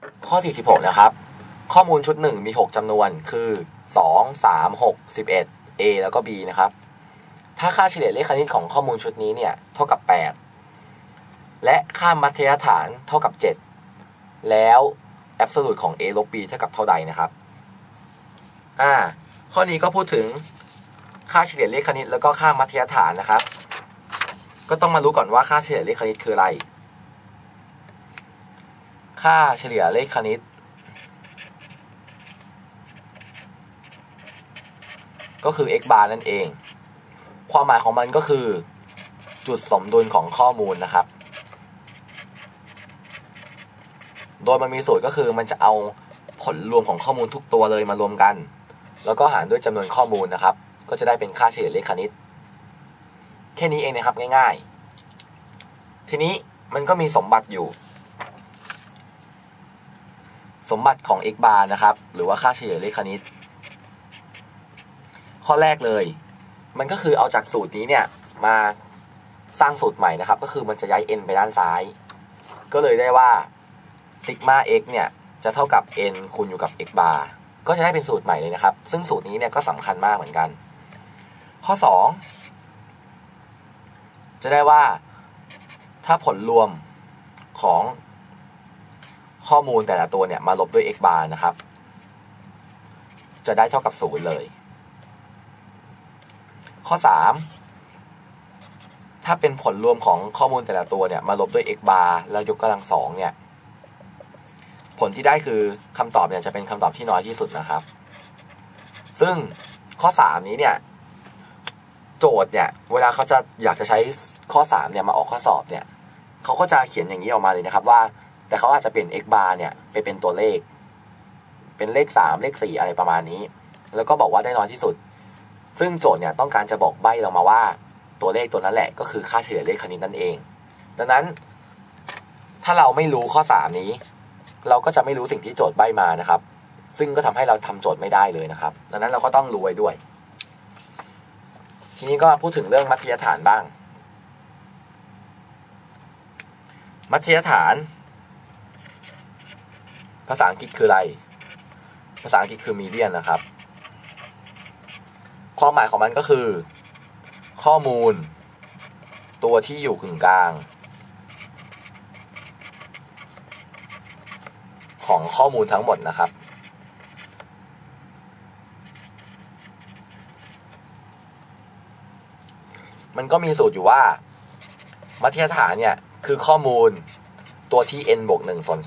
ข้อ46นะครับข้อมูลชุด1มี6จำนวนคือ2 3 6 11 A แล้วก็ B นะครับถ้าค่าเฉลี่ยเลขคณิตของข้อมูลชุดนี้เนี่ยเท่ากับ8และค่ามัธยฐานเท่ากับ7แล้วแอบโซลูทของ A ลบ B เท่ากับเท่าใดนะครับข้อนี้ก็พูดถึงค่าเฉลี่ยเลขคณิตแล้วก็ค่ามัธยฐานนะครับก็ต้องมารู้ก่อนว่าค่าเฉลี่ยเลขคณิตคืออะไรค่าเฉลี่ยเลขคณิตก็คือ x bar นั่นเองความหมายของมันก็คือจุดสมดุลของข้อมูลนะครับโดยมันมีสูตรก็คือมันจะเอาผลรวมของข้อมูลทุกตัวเลยมารวมกันแล้วก็หารด้วยจำนวนข้อมูลนะครับก็จะได้เป็นค่าเฉลี่ยเลขคณิตแค่นี้เองนะครับง่ายๆทีนี้มันก็มีสมบัติอยู่สมบัติของ x bar นะครับหรือว่าค่าเฉลี่ยเลขคณิตข้อแรกเลยมันก็คือเอาจากสูตรนี้เนี่ยมาสร้างสูตรใหม่นะครับก็คือมันจะย้าย n ไปด้านซ้ายก็เลยได้ว่าซิกมา x เนี่ยจะเท่ากับ n คูณอยู่กับ x bar ก็จะได้เป็นสูตรใหม่เลยนะครับซึ่งสูตรนี้เนี่ยก็สำคัญมากเหมือนกันข้อ2จะได้ว่าถ้าผลรวมของข้อมูลแต่ละตัวเนี่ยมาลบด้วย x bar นะครับจะได้เท่ากับ0เลยข้อ3ถ้าเป็นผลรวมของข้อมูลแต่ละตัวเนี่ยมาลบด้วย x bar แล้วยกกำลัง2เนี่ยผลที่ได้คือคำตอบเนี่ยจะเป็นคำตอบที่น้อยที่สุดนะครับซึ่งข้อ3นี้เนี่ยโจทย์เนี่ยเวลาเขาจะอยากจะใช้ข้อ3เนี่ยมาออกข้อสอบเนี่ยเขาก็จะเขียนอย่างนี้ออกมาเลยนะครับว่าแต่เขาอาจจะเปลี่ยน x bar เนี่ยไปเป็นตัวเลขเป็นเลข3เลข4อะไรประมาณนี้แล้วก็บอกว่าได้น้อยที่สุดซึ่งโจทย์เนี่ยต้องการจะบอกใบ้เรามาว่าตัวเลขตัวนั้นแหละก็คือค่าเฉลี่ยเลขคณิตนั่นเองดังนั้นถ้าเราไม่รู้ข้อ3นี้เราก็จะไม่รู้สิ่งที่โจทย์ใบ้มานะครับซึ่งก็ทำให้เราทำโจทย์ไม่ได้เลยนะครับดังนั้นเราก็ต้องรู้ไว้ด้วยทีนี้ก็พูดถึงเรื่องมัธยฐานบ้างมัธยฐานภาษาอังกฤษคืออะไรภาษาอังกฤษคือมีเดียนนะครับความหมายของมันก็คือข้อมูลตัวที่อยู่กึ่งกลางของข้อมูลทั้งหมดนะครับมันก็มีสูตรอยู่ว่ามัธยฐานเนี่ยคือข้อมูลตัวที่ n บวก1ส่วน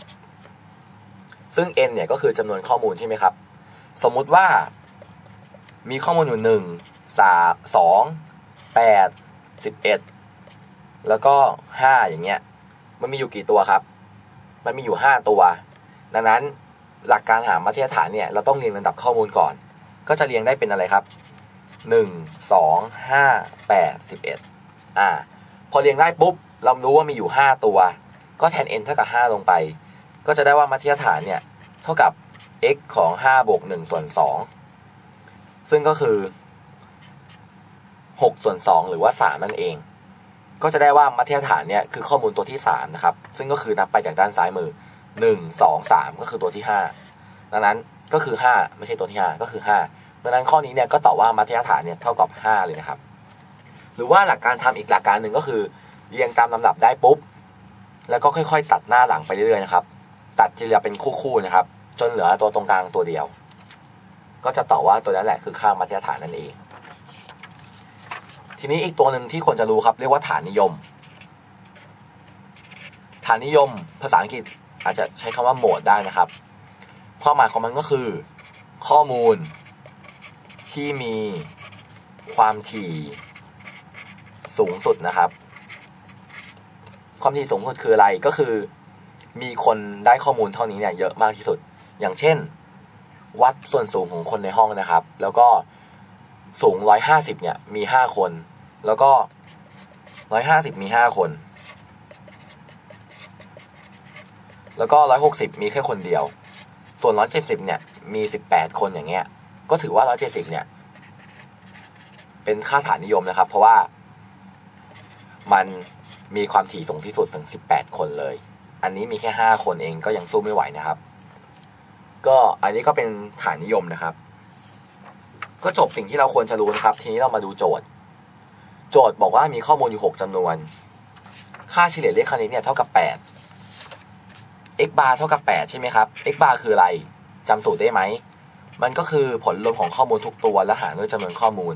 2ซึ่ง n เนี่ยก็คือจำนวนข้อมูลใช่ไหมครับสมมุติว่ามีข้อมูลอยู่1 3 2 8 11แล้วก็5อย่างเงี้ยมันมีอยู่กี่ตัวครับมันมีอยู่5ตัวดังนั้นหลักการหามัธยฐานเนี่ยเราต้องเรียงลำดับข้อมูลก่อนก็จะเรียงได้เป็นอะไรครับ1 2 5 8 11พอเรียงได้ปุ๊บเรารู้ว่ามีอยู่5ตัวก็แทน n เท่ากับ5ลงไปก็จะได้ว่ามัธยฐานเนี่ยเท่ากับ x ของ5บวก1ส่วน2ซึ่งก็คือ6ส่วน2หรือว่า3นั่นเองก็จะได้ว่ามัธยฐานเนี่ยคือข้อมูลตัวที่3นะครับซึ่งก็คือนับไปจากด้านซ้ายมือ1 2 3ก็คือตัวที่5ดังนั้นก็คือ5ไม่ใช่ตัวที่5ก็คือ5ดังนั้นข้อนี้เนี่ยก็ตอบว่ามัธยฐานเนี่ยเท่ากับ5เลยนะครับหรือว่าหลักการทำอีกหลักการหนึ่งก็คือเรียงตามลำดับได้ปุ๊บแล้วก็ค่อยๆตัดหน้าหลังไปเรื่อยๆนะครับตัดทีละเป็นคู่ๆนะครับจนเหลือตัวตรงกลางตัวเดียวก็จะตอบว่าตัวนั้นแหละคือค่ามัธยฐานนั่นเองทีนี้อีกตัวหนึ่งที่ควรจะรู้ครับเรียกว่าฐานนิยมฐานนิยมภาษาอังกฤษอาจจะใช้คำว่าโหมดได้นะครับความหมายของมันก็คือข้อมูลที่มีความถี่สูงสุดนะครับความถี่สูงสุดคืออะไรก็คือมีคนได้ข้อมูลเท่านี้เนี่ยเยอะมากที่สุดอย่างเช่นวัดส่วนสูงของคนในห้องนะครับแล้วก็สูง150เนี่ยมี5คนแล้วก็150มี5คนแล้วก็160มีแค่คนเดียวส่วน170เนี่ยมี18คนอย่างเงี้ยก็ถือว่า170เนี่ยเป็นค่าฐานนิยมนะครับเพราะว่ามันมีความถี่สูงที่สุดถึง18คนเลยอันนี้มีแค่5คนเองก็ยังสู้ไม่ไหวนะครับก็อันนี้ก็เป็นฐานนิยมนะครับก็จบสิ่งที่เราควรจะรู้นะครับทีนี้เรามาดูโจทย์บอกว่ามีข้อมูลอยู่6จำนวนค่าเฉลี่ยเลขคณิตเนี่ยเท่ากับ8 x bar เท่ากับ8ใช่ไหมครับ x bar คืออะไรจำสูตรได้ไหมมันก็คือผลรวมของข้อมูลทุกตัวแล้วหารด้วยจำนวนข้อมูล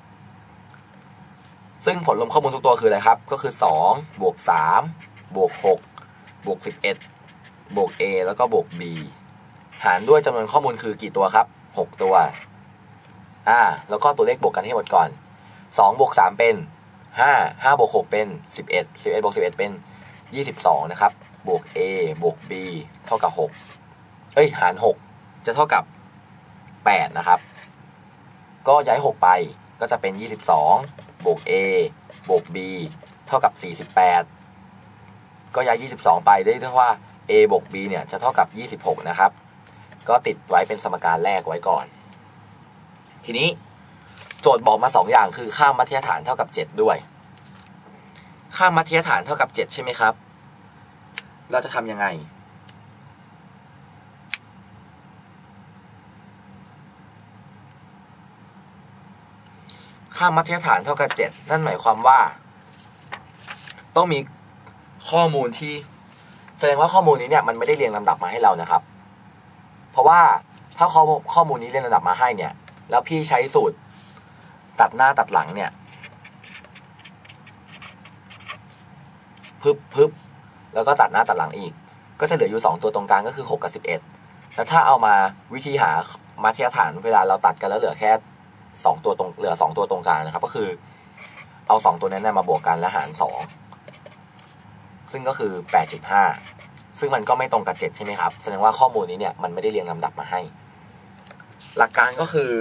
ซึ่งผลรวมข้อมูลทุกตัวคืออะไรครับก็คือ2บวก3บวก6บวก11บวก a แล้วก็บวก b หารด้วยจำนวนข้อมูลคือกี่ตัวครับ6ตัวแล้วก็ตัวเลขบวกกันให้หมดก่อน2บวก3เป็น5บวก6เป็น11บวก11เป็น22นะครับบวก a บวก b เท่ากับ6หาร6จะเท่ากับ8นะครับก็ย้าย6ไปก็จะเป็น22บวก a บวก b เท่ากับ48ก็ย้าย22ไปได้เท่าว่า a บวก b เนี่ยจะเท่ากับ26นะครับก็ติดไว้เป็นสมการแรกไว้ก่อนทีนี้โจทย์บอกมา2อย่างคือค่ามัธยฐานเท่ากับ7ด้วยค่ามัธยฐานเท่ากับ7ใช่ไหมครับเราจะทำยังไงค่ามัธยฐานเท่ากับ7นั่นหมายความว่าต้องมีข้อมูลที่แสดงว่าข้อมูลนี้เนี่ยมันไม่ได้เรียงลำดับมาให้เรานะครับเพราะว่าถ้าข้อมูลนี้เรียงลำดับมาให้เนี่ยแล้วพี่ใช้สูตรตัดหน้าตัดหลังเนี่ยพึบแล้วก็ตัดหน้าตัดหลังอีกก็จะเหลืออยู่2ตัวตรงกลางก็คือ6กับ11แล้วถ้าเอามาวิธีหามัธยฐานเวลาเราตัดกันแล้วเหลือแค่2ตัวตรงเหลือ2ตัวตรงกลางนะครับก็คือเอา2ตัวนั้นมาบวกกันแล้วหาร2ซึ่งก็คือ 8.5 ซึ่งมันก็ไม่ตรงกับ7ใช่ไหมครับแสดงว่าข้อมูลนี้เนี่ยมันไม่ได้เรียงลำดับมาให้หลักการก็คือ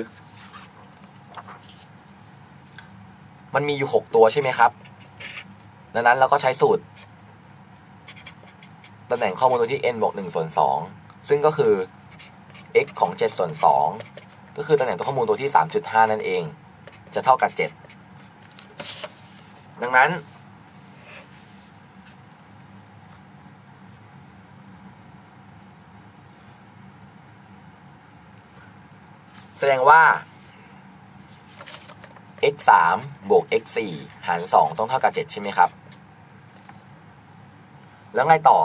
มันมีอยู่6ตัวใช่ไหมครับดังนั้นเราก็ใช้สูตรตำแหน่งข้อมูลตัวที่ n บวก1ส่วน2ซึ่งก็คือ x ของ7ส่วน2ก็คือตำแหน่งตัวข้อมูลตัวที่ 3.5 นั่นเองจะเท่ากับ7ดังนั้นแสดงว่า x 3บวก x 4หาร2ต้องเท่ากับ7ใช่ไหมครับแล้วไงต่อ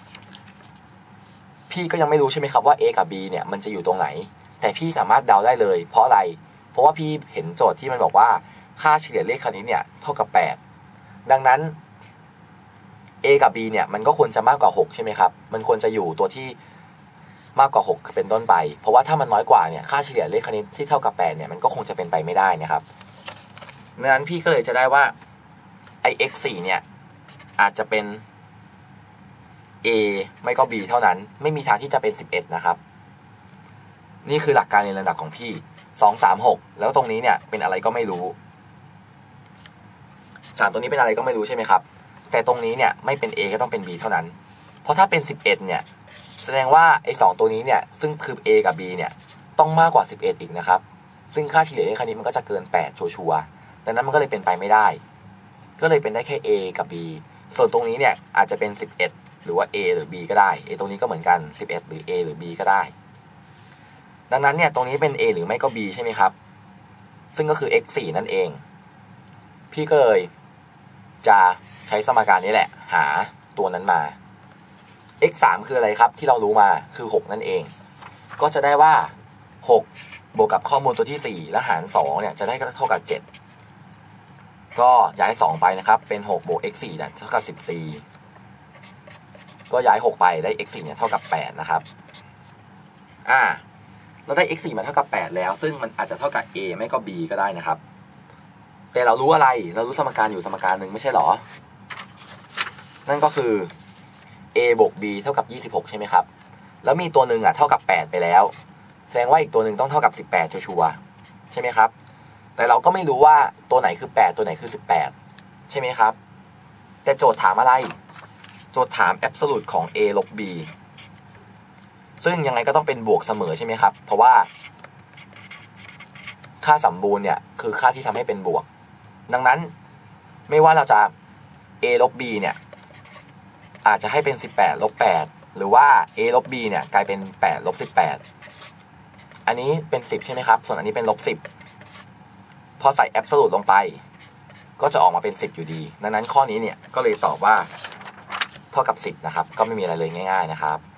พี่ก็ยังไม่รู้ใช่ไหมครับว่า a กับ b เนี่ยมันจะอยู่ตรงไหนแต่พี่สามารถเดาได้เลยเพราะอะไรเพราะว่าพี่เห็นโจทย์ที่มันบอกว่าค่าเฉลี่ยเลขคณิตเนี่ยเท่ากับ8ดังนั้น a กับ b เนี่ยมันก็ควรจะมากกว่า6ใช่ไหมครับมันควรจะอยู่ตัวที่มากกว่า6เป็นต้นไปเพราะว่าถ้ามันน้อยกว่าเนี่ยค่าเฉลี่ยเลขคณิตที่เท่ากับ8เนี่ยมันก็คงจะเป็นไปไม่ได้นะครับดังนั้นพี่ก็เลยจะได้ว่าไอ้ x 4เนี่ยอาจจะเป็น a ไม่ก็ b เท่านั้นไม่มีทางที่จะเป็น11นะครับนี่คือหลักการเรียนระดับของพี่2 3 6แล้วตรงนี้เนี่ยเป็นอะไรก็ไม่รู้3ตัวนี้เป็นอะไรก็ไม่รู้ใช่ไหมครับแต่ตรงนี้เนี่ยไม่เป็น a ก็ต้องเป็น b เท่านั้นเพราะถ้าเป็น11เนี่ยแสดงว่าไอ้2ตัวนี้เนี่ยซึ่งคือ a กับ b เนี่ยต้องมากกว่า11อีกนะครับซึ่งค่าเฉลี่ยเลขคณิตมันก็จะเกิน8ชัวร์ดังนั้นมันก็เลยเป็นไปไม่ได้ก็เลยเป็นได้แค่ a กับ b ส่วนตรงนี้เนี่ยอาจจะเป็น11หรือว่า a หรือ b ก็ได้ตรงนี้ก็เหมือนกัน11หรือ a หรือ b ก็ได้ดังนั้นเนี่ยตรงนี้เป็น a หรือไม่ก็ b ใช่ไหมครับซึ่งก็คือ x 4นั่นเองพี่ก็เลยจะใช้สมการนี้แหละหาตัวนั้นมา x 3คืออะไรครับที่เรารู้มาคือ6นั่นเองก็จะได้ว่า6บวกกับข้อมูลตัวที่4แล้วหาร2เนี่ยจะได้เท่ากับ7ก็ย้าย2ไปนะครับเป็น6บวก x 4เนี่ยเท่ากับ14ก็ย้าย6ไปได้ x 4เนี่ยเท่ากับ8นะครับเราได้ x 4มาเท่ากับ8แล้วซึ่งมันอาจจะเท่ากับ a ไม่ก็ b ก็ได้นะครับแต่เรารู้อะไรเรารู้สมการอยู่สมการหนึ่งไม่ใช่หรอนั่นก็คือ a บวก b เท่ากับ26ใช่ไหมครับแล้วมีตัวหนึ่งเท่ากับ8ไปแล้วแสดงว่าอีกตัวหนึ่งต้องเท่ากับ18ชัวร์ใช่ไหมครับแต่เราก็ไม่รู้ว่าตัวไหนคือ8ตัวไหนคือ18ใช่ไหมครับแต่โจทย์ถามอะไรโจทย์ถาม absolute ของ a ลบ b ซึ่งยังไงก็ต้องเป็นบวกเสมอใช่ไหมครับเพราะว่าค่าสมบูรณ์เนี่ยคือค่าที่ทำให้เป็นบวกดังนั้นไม่ว่าเราจะ a ลบ b เนี่ยอาจจะให้เป็น18 ลบ 8หรือว่า a ลบ b เนี่ยกลายเป็น8 ลบ 18อันนี้เป็น10ใช่ไหมครับส่วนอันนี้เป็นลบ10พอใส่แอบโซลูทลงไปก็จะออกมาเป็น10อยู่ดีดังนั้นข้อนี้เนี่ยก็เลยตอบว่าเท่ากับ10นะครับก็ไม่มีอะไรเลยง่ายๆนะครับ